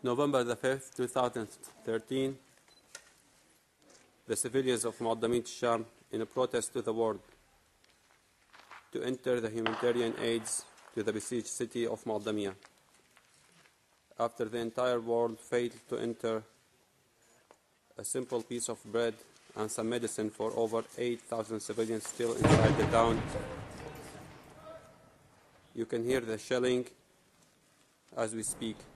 November the 5th, 2013, the civilians of معضمية الشام, in a protest to the world, to enter the humanitarian aids to the besieged city of معضمية. After the entire world failed to enter a simple piece of bread and some medicine for over 8,000 civilians still inside the town, you can hear the shelling as we speak.